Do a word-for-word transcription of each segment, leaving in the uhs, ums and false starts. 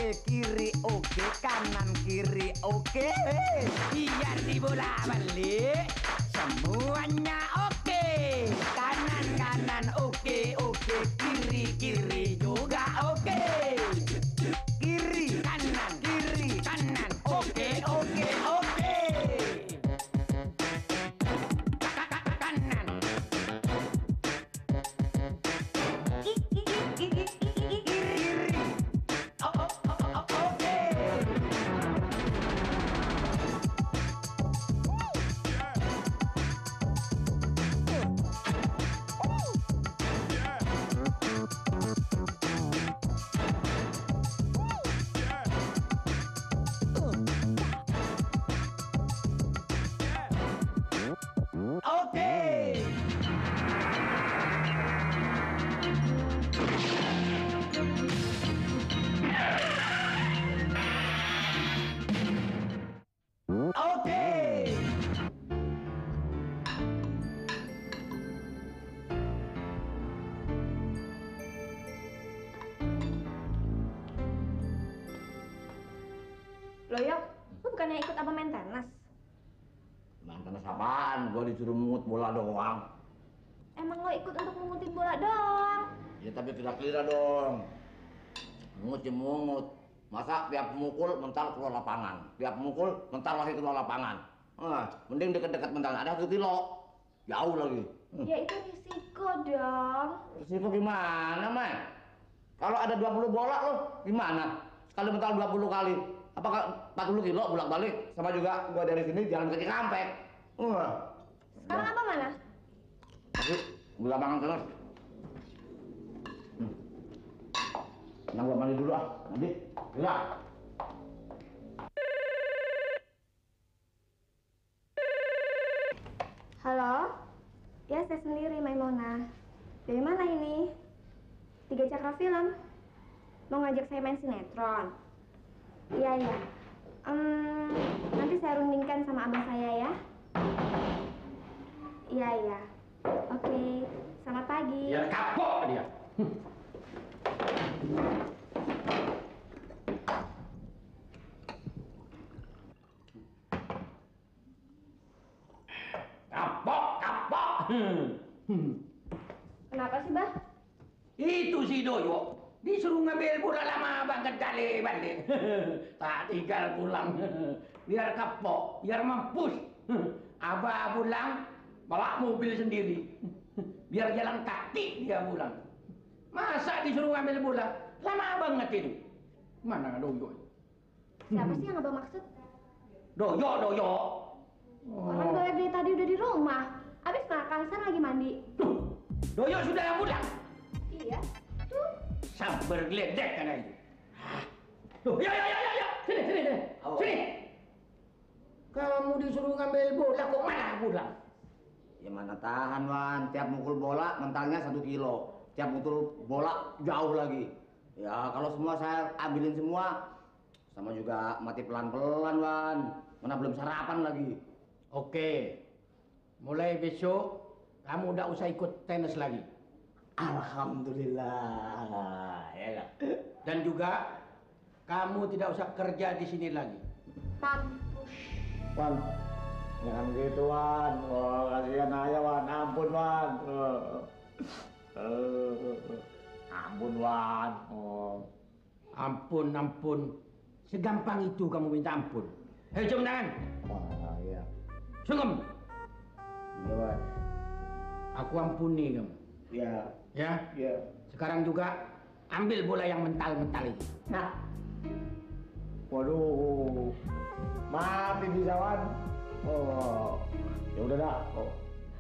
kiri oke, kanan kiri oke. Biar di bola balik semuanya oke. Kanan kanan oke oke, kiri kiri juga oke. Kiri Kanan kiri kanan oke oke oke. kanan. Kiri. Oh, oh, oh, oh, oke. Oke. Oke. Loh Yok, lu bukannya ikut apa main tenis? Main tenis apaan? Gua disuruh mungut bola doang. Emang lo ikut untuk mengutin bola doang? Ya tapi tidak kira dong. Mungut ya mungut. Masa tiap mukul mental keluar lapangan, tiap mukul mental lagi keluar lapangan. Ah, mending deket-deket mental ada satu kilo, jauh lagi. Hmm. Ya itu risiko dong. Risiko gimana, Mai? Kalau ada dua puluh bola lo gimana? Sekali mental dua puluh kali. Apakah empat puluh kilo bolak-balik? Sama juga gua dari sini jalan ke Cikampek. Wah. Sekarang apa mana? Tapi gua lapangan terus. Hmm. Nah, gua mandi dulu ah. Nanti. Ya. Halo? Ya saya sendiri Maimona. Dari mana ini? Tiga Cakra Film. Mau ngajak saya main sinetron? Iya iya. Um, nanti saya rundingkan sama abang saya ya. Iya iya. Oke. Selamat pagi. Ya kapok dia. Kapok, kapok. Kenapa sih, Bah? Itu si Doyo disuruh ngambil bola lama banget kali balik. Tak tinggal pulang. Biar kapok, biar mampus. Abah pulang bawa mobil sendiri. Biar jalan kaki dia pulang. Masa disuruh ngambil bola? Lama banget itu. Mana Doyo? Siapa sih yang abang maksud? Doyo, Doyo. Orang gue dari tadi udah di rumah. Abis makan, saya lagi mandi. Tuh, Doyo sudah pulang. Iya. Tuh. Sabar geledek kan itu. Tuh, ya ya ya ya, ya. Sini sini sini. Sini. Kamu disuruh ngambil bola kok malah pulang? Ya mana tahan Wan, tiap mukul bola mentalnya satu kilo, tiap mukul bola jauh lagi. Ya kalau semua saya ambilin semua, sama juga mati pelan-pelan Wan, mana belum sarapan lagi. Oke, mulai besok kamu udah usah ikut tenis lagi. Alhamdulillah, ya kan? Dan juga kamu tidak usah kerja di sini lagi. Mampus. Wan, jangan gitu Wan, oh, kasihan aja Wan, ampun Wan. Oh. Uh, ampun Wan. Oh. Ampun, ampun. Segampang itu kamu minta ampun. Hei, cium tangan. Oh, iya. Sungkem. Iya Wan. Aku ampuni kamu. Iya. Ya? Iya. Sekarang juga ambil bola yang mental-mental itu. Nah. Waduh. Mati bisa Wan. Oh. Ya udah dah. Oh.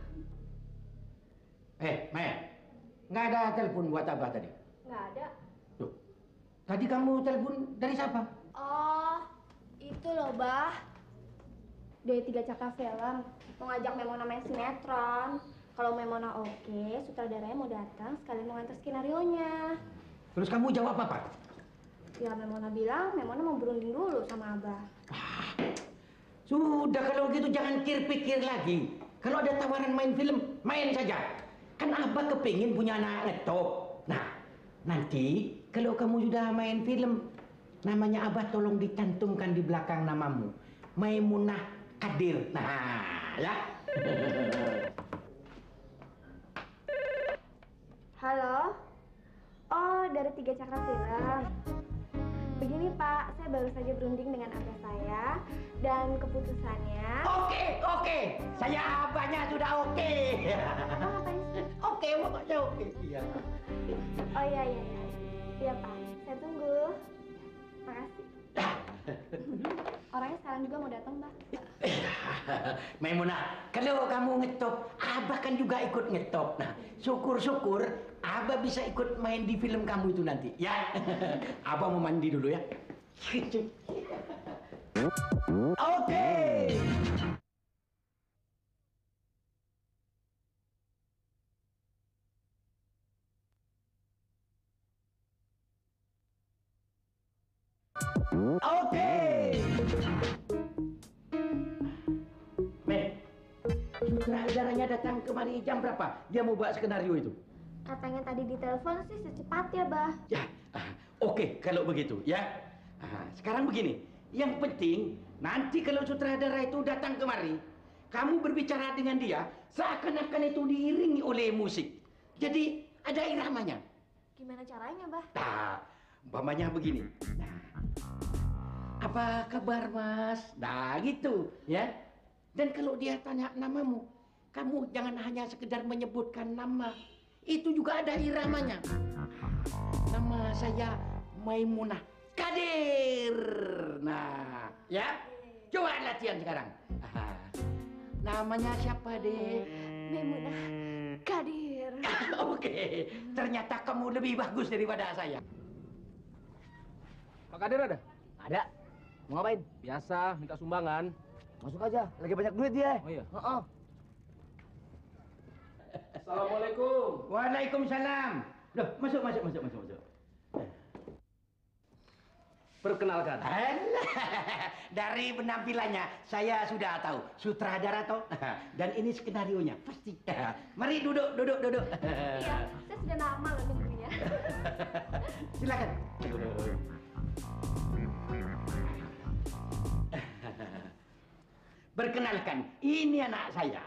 Eh, Maya. Nggak ada telepon buat Abah tadi? Nggak ada. Tuh. Tadi kamu telepon dari siapa? Oh, itu loh, Bah. Dari Tiga Cakra Film. Mau ngajak Memona main sinetron. Kalau Memona oke, sutradaranya mau datang sekalian mau nganter skenario-nya. Terus kamu jawab apa? Ya Memona bilang Memona mau berunding dulu sama Abah. Ah, sudah kalau gitu jangan pikir-pikir lagi. Kalau ada tawaran main film, main saja. Kan Abah kepingin punya anak ngetop. Nah, nanti kalau kamu sudah main film, namanya Abah tolong dicantumkan di belakang namamu. Maimunah Kadir. Nah, ya. Halo? Oh, dari Tiga Cakra Film. Begini Pak, saya baru saja berunding dengan abah saya dan keputusannya. Oke, oke. Saya abahnya sudah oke. Abang ngapain sih? Oke, pokoknya oke. Iya. Oh iya iya iya. Iya Pak, saya tunggu. Makasih. Orangnya sekarang juga mau datang, Mbak. Maimunah, kalau kamu ngetop, Abah kan juga ikut ngetop. Nah, syukur-syukur Abah bisa ikut main di film kamu itu nanti, ya. Abah mau mandi dulu ya. Oke. Oke. Meh, sutradaranya datang kemari jam berapa? Dia mau buat skenario itu? Katanya tadi di telepon sih secepatnya, Bah. Ya, ah, oke kalau begitu ya. Ah, sekarang begini, yang penting nanti kalau sutradara itu datang kemari, kamu berbicara dengan dia seakan-akan itu diiringi oleh musik. Jadi ada iramanya. Gimana caranya, Bah? Nah, umpamanya begini. Nah, apa kabar Mas? Nah gitu ya. Dan kalau dia tanya namamu, kamu jangan hanya sekedar menyebutkan nama. Itu juga ada iramanya. Nama saya Maimunah Kadir. Nah, ya. Coba latihan sekarang. Ah, namanya siapa, Dek? Maimunah Kadir. Oke, ternyata kamu lebih bagus daripada saya. Pak Kadir ada? Ada. Mau ngapain? Biasa, minta sumbangan. Masuk aja. Lagi banyak duit dia. Oh iya? Heeh. Assalamualaikum. Waalaikumsalam. Loh, masuk, masuk, masuk, masuk, masuk. Perkenalkan. Alah, dari penampilannya saya sudah tahu sutradara toh. Dan ini skenarionya pasti. Mari duduk, duduk, duduk. Iya, saya sudah lama loh nunggunya. Silakan. Perkenalkan, ini anak saya.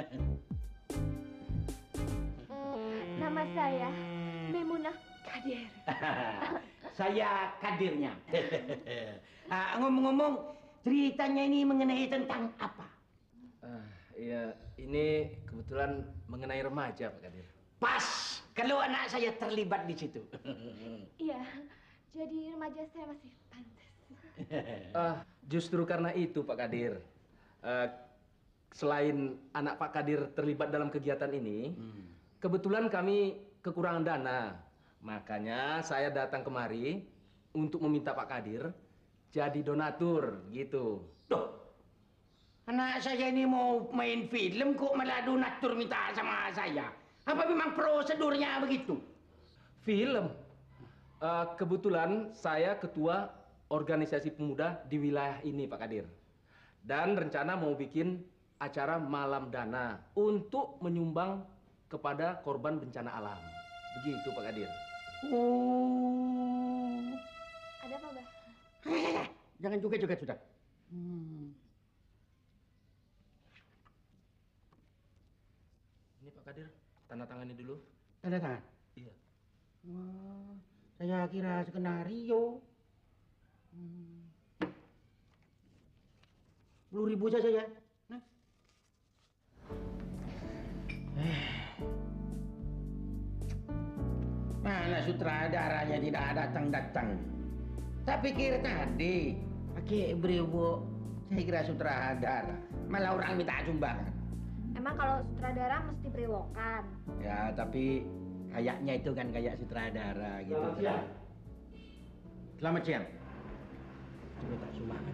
Nama saya Maimunah Kadir. Saya kadirnya. Ah, ngomong-ngomong, ceritanya ini mengenai tentang apa? Ah, iya, ini kebetulan mengenai remaja, Pak Kadir. Pas, kalau anak saya terlibat di situ. Iya, jadi remaja saya masih pantas. Ah, justru karena itu, Pak Kadir. Eh, selain anak Pak Kadir terlibat dalam kegiatan ini, Hmm. kebetulan kami kekurangan dana. Makanya saya datang kemari untuk meminta Pak Kadir jadi donatur, gitu. Loh, anak saya ini mau main film kok malah donatur minta sama saya. Apa memang prosedurnya begitu? Film. Eh, kebetulan saya ketua organisasi pemuda di wilayah ini, Pak Kadir. Dan rencana mau bikin acara malam dana untuk menyumbang kepada korban bencana alam. Begitu, Pak Kadir. Oh. Ada apa, Bah? Jangan juga juga sudah. Hmm. Ini Pak Kadir, tanda tangani dulu. Tanda tangan. Iya. Wah, saya kira skenario. Hmm. Sepuluh ribu saja ya. Nah. Eh. Mana sutradaranya tidak datang-datang? Saya pikir tadi pakai brewok. Saya kira sutradara. Malah orang minta sumbangan. Emang kalau sutradara mesti berewokan. Ya, tapi kayaknya itu kan kayak sutradara gitu. Selamat siang. Selamat siang. Coba tak sumbangan.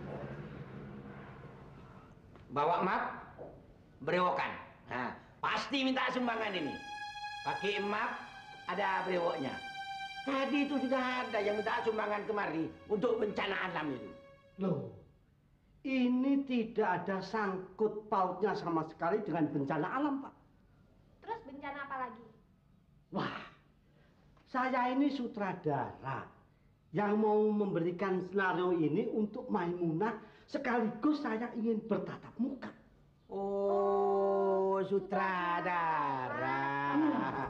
Bawa map, berewokan. Nah, pasti minta sumbangan ini. Pakai map, ada brewoknya. Tadi itu sudah ada yang minta sumbangan kemari untuk bencana alam itu. Loh, ini tidak ada sangkut pautnya sama sekali dengan bencana alam, Pak. Terus bencana apa lagi? Wah, saya ini sutradara yang mau memberikan skenario ini untuk Maimunah, sekaligus saya ingin bertatap muka. Oh, sutradara.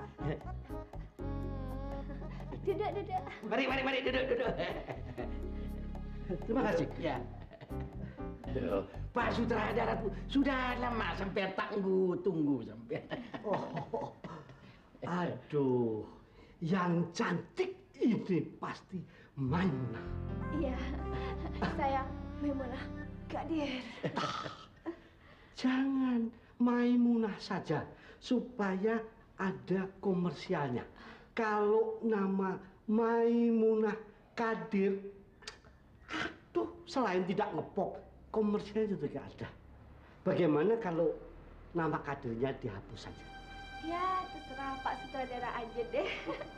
Duduk, duduk. Mari, mari, mari, duduk, duduk. Terima kasih. Ya. Aduh, Pak Sutradara tuh sudah lama sampai tunggu tunggu sampai. Oh, aduh, yang cantik ini pasti Maimunah. Iya, saya Maimunah Qadir. Jangan Maimunah saja, supaya ada komersialnya. Kalau nama Maimunah Qadir, aduh, selain tidak ngepop, komersialnya juga ada. Bagaimana kalau nama Qadirnya dihapus saja? Ya, terserah Pak Sutradara aja deh.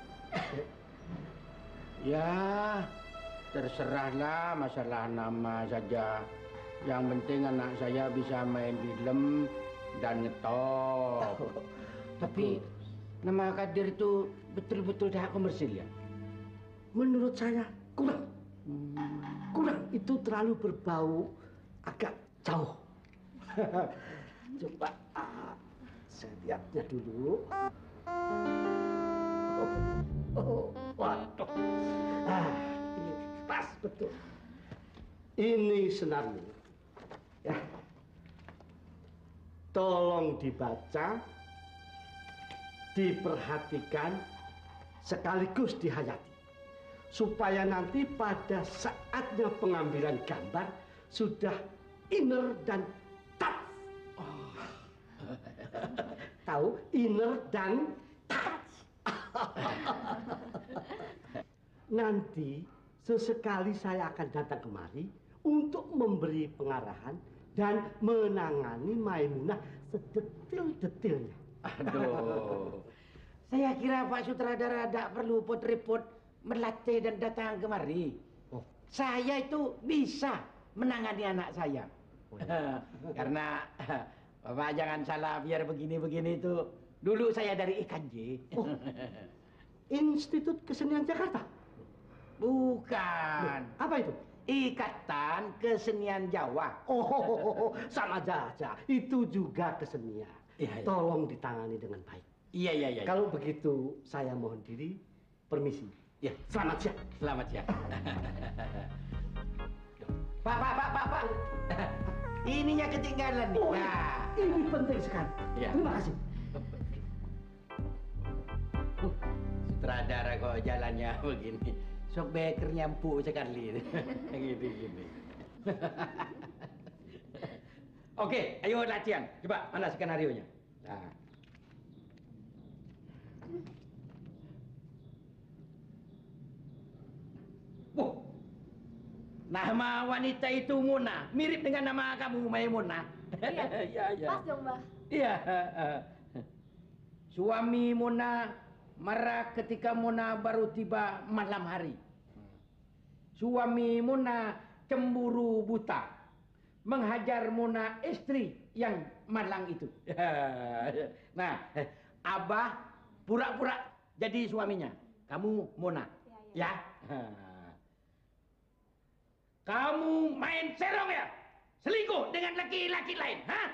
Ya, terserahlah masalah nama saja. Yang penting anak saya bisa main film dan ngetop. Tapi nama Qadir itu betul-betul dah komersil ya? Menurut saya kurang. Kurang, itu terlalu berbau agak jauh. Coba ah, saya lihatnya dulu. Oh, oh, waduh. Ah, ini pas betul. Ini senario. Ya. Tolong dibaca, diperhatikan, sekaligus dihayati. Supaya nanti pada saatnya pengambilan gambar sudah inner dan touch. Oh. Tahu inner dan touch. Nanti sesekali saya akan datang kemari untuk memberi pengarahan dan menangani Maimunah sedetil-detilnya. Aduh, saya kira Pak Sutradara tidak perlu repot-repot melatih dan datang kemari. Oh. Saya itu bisa menangani anak saya. Oh, ya. Karena Bapak jangan salah, biar begini-begini itu dulu saya dari I K J. Oh. Institut Kesenian Jakarta? Bukan. Loh, apa itu? Ikatan Kesenian Jawa. Oh, sama aja. Itu juga kesenian. Ya, ya. Tolong ditangani dengan baik. Iya, iya, iya. Kalau begitu, saya mohon diri, permisi. Ya, Selamat siang. selamat siang. Pak, Pak, Pak, Pak, Pak. Ininya ketinggalan nih. Oh, Nah. ini penting sekali. Ya. Terima kasih. Uh, Sutradara kok jalannya begini. Sok bekernya empuk sekali. Gini-gini. Oke, ayo latihan. Coba, mana skenario-nya? Nah. Wah, nama wanita itu Muna, mirip dengan nama kamu Maimunah. Iya, Iya, iya. pas dong, Mbah. Iya. Suami Muna marah ketika Muna baru tiba malam hari. Suami Muna cemburu buta, menghajar Muna istri yang malang itu. Nah, Abah pura-pura jadi suaminya. Kamu Muna, Ya, ya. Kamu main serong ya? Selingkuh dengan laki-laki lain, hah?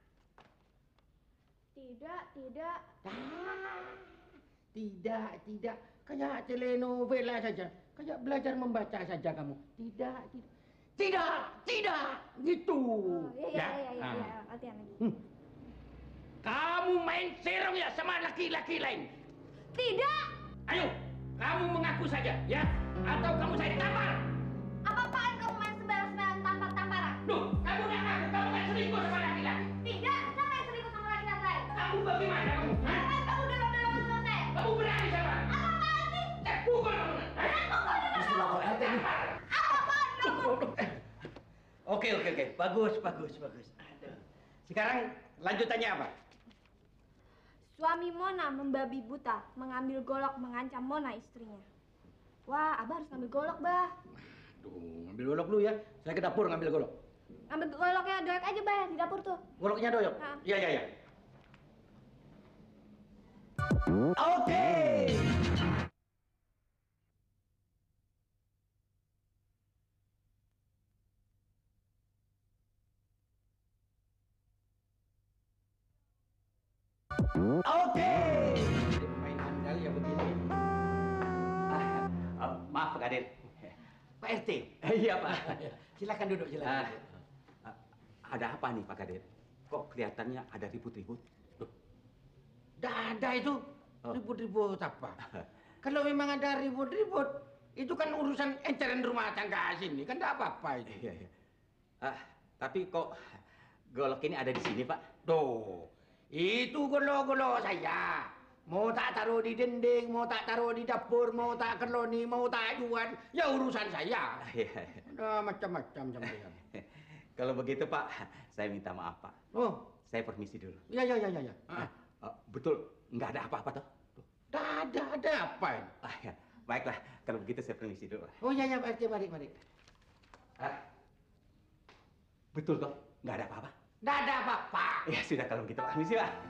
Tidak, tidak. Ah, tidak, tidak. Kayak telenovela saja. Kayak belajar membaca saja kamu. Tidak, tidak. Tidak, tidak. Gitu. Oh, iya, iya, iya, iya, Ah. iya. Latihan lagi. Hmm. Kamu main serong ya sama laki-laki lain? Tidak. Ayo, kamu mengaku saja, ya? Atau kamu saya tampar? Apa-apaan kamu main sembarang-sembarang tampar-tamparan? Duh, kamu nggak ngaku, kamu nggak selingkuh sama laki-laki. Tidak, siapa yang selingkuh sama laki-laki lain? Kamu bagaimana kamu? Hah? Ngapain kamu dorong-dorong sama saya? Kamu berani sama? Apa-apaan sih? Eh, pukul kamu. Hah? Apa-apaan kamu? Oke, oke, oke. Bagus, bagus, bagus. Aduh. Sekarang lanjutannya apa? Suami Mona membabi buta, mengambil golok mengancam Mona istrinya. Wah, Abah harus ngambil golok, Bah. Aduh, ngambil golok dulu ya. Saya ke dapur ngambil golok. Ngambil goloknya doyak aja, Bah, di dapur tuh. Goloknya doyok? Hah? Iya, iya, iya. Oke. Oke. Main handal ya begini. Ah, oh, maaf Pak Kadir. Pak R T. Iya Pak. Silakan duduk, silakan. Ah, ada apa nih Pak Kadir? Kok kelihatannya ada ribut-ribut? Nggak ada itu. Oh. Ribut-ribut apa? Kalau memang ada ribut-ribut, itu kan urusan eceran rumah tangga sini. Kan nggak apa-apa itu. Iya, iya. Ah, tapi kok golok ini ada di sini Pak? Tuh, itu golo-golo saya. Mau tak taruh di dinding, mau tak taruh di dapur, mau tak keloni, mau tak jual, ya urusan saya. Iya. Ada macam-macam sampean. Kalau begitu Pak, saya minta maaf Pak. Oh, Saya permisi dulu. ya ya ya ya ya. Ah, Oh, betul, nggak ada apa-apa toh? nggak ada, ada apa ini? Ah, ya. Baiklah, kalau begitu saya permisi dulu. Oh ya ya, Pak R T, mari mari. Ah, betul toh, nggak ada apa-apa? Nggak ada apa-apa. Ya sudah kalau begitu Pak, permisi Pak.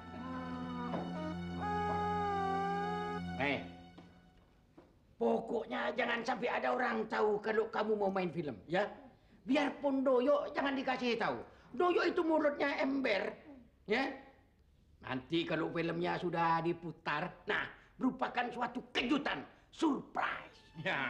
Eh, pokoknya jangan sampai ada orang tahu kalau kamu mau main film, ya. Biarpun Doyo jangan dikasih tahu. Doyo itu mulutnya ember, ya. Nanti kalau filmnya sudah diputar, nah, merupakan suatu kejutan, surprise.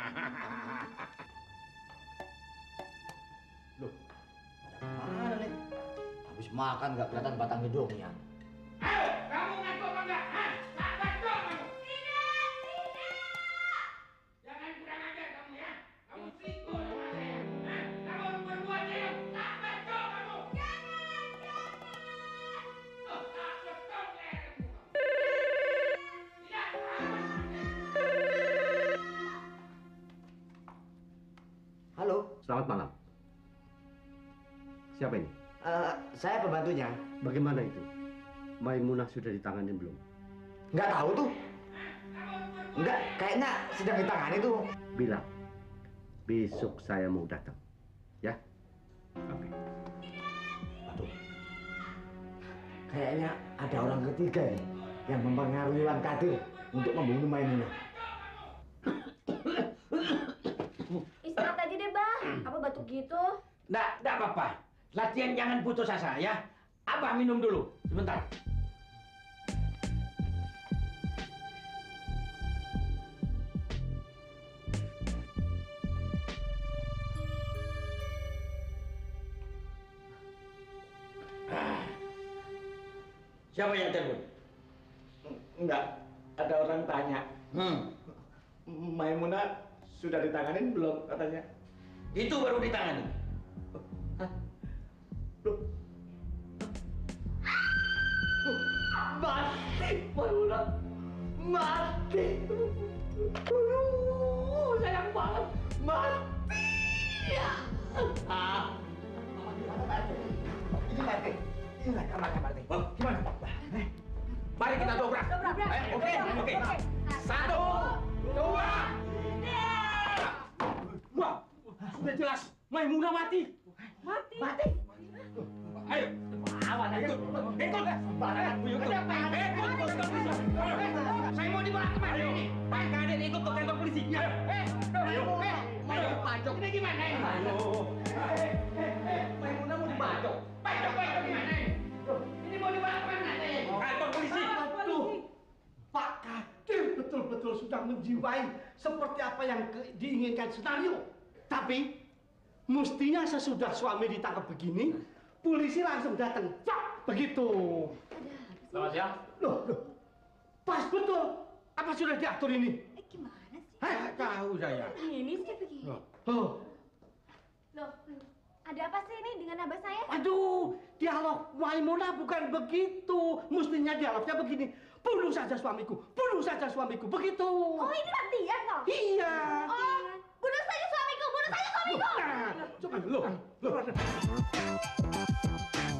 Loh, ada mana nih? Habis makan nggak kelihatan batang hidungnya. Ayo, kamu ngaku apa enggak? Hah? Tak baca kamu. Tidak, tidak. Jangan kurang ajar kamu ya. Kamu selingkuh sama saya. Hah? Kamu berbuat saya. Tak baca kamu. Jangan, jangan. Oh, tak betul lehermu. Tidak. Halo, Selamat malam. Siapa ini? eh, saya pembantunya. Bagaimana itu? Maimunah sudah ditangani belum? Nggak tahu tuh. Nggak, kayaknya sedang ditangani tuh. Bilang, besok saya mau datang. Ya? Oke. Aduh. Kayaknya ada orang ketiga nih yang mempengaruhi Wan Kadir untuk membunuh Maimunah. Istirahat aja deh, Bang. Apa batuk gitu? Nggak, nggak apa-apa. Latihan jangan putus asa ya. Abah minum dulu, sebentar. Ah. Siapa yang telepon? Enggak, ada orang tanya. Hmm. Maimunah sudah ditanganin belum katanya? Itu baru ditangani. Mati, Maimunah. Mati. Aduh, sayang banget. Mati. Ah. Ini mati. Ini nggak kamar kamar nih. Oh, gimana? Eh, mari kita dobrak. Eh, oke, oke. Satu, dua, tiga. Wah, sudah jelas. Maimunah mati. Mati. Mati. Ayo, awan ayo. Ikut. Sembarangan. Ikut. Ikut. Saya mau dibawa kemana ini? Pak Kadir ikut ke kantor polisi. Ayo. Eh, ayo. Eh, ayo. Pajok. Ini gimana ini? Ayo. Eh, eh, eh. Maimunah mau dibajok. Pajok, pajok gimana ini? Ini mau dibawa kemana ini? Kantor polisi. Tuh, Pak Kadir betul-betul sudah menjiwai seperti apa yang ke- diinginkan senario. Tapi, mestinya sesudah suami ditangkap begini, polisi langsung datang. Cak, begitu. Selamat siang. Loh, loh. Pas betul. Apa sudah diatur ini? Eh, gimana sih? Hah, tahu saya. Ini sih begini. Oh, Loh, ada apa sih ini dengan abah saya? aduh, dialog Maimunah bukan begitu. Mestinya dialognya begini. Bunuh saja suamiku, bunuh saja suamiku. Begitu. Oh, ini latihan loh. Iya. Oh, bunuh saja suamiku, bunuh saja suamiku. Nah, coba, loh, loh.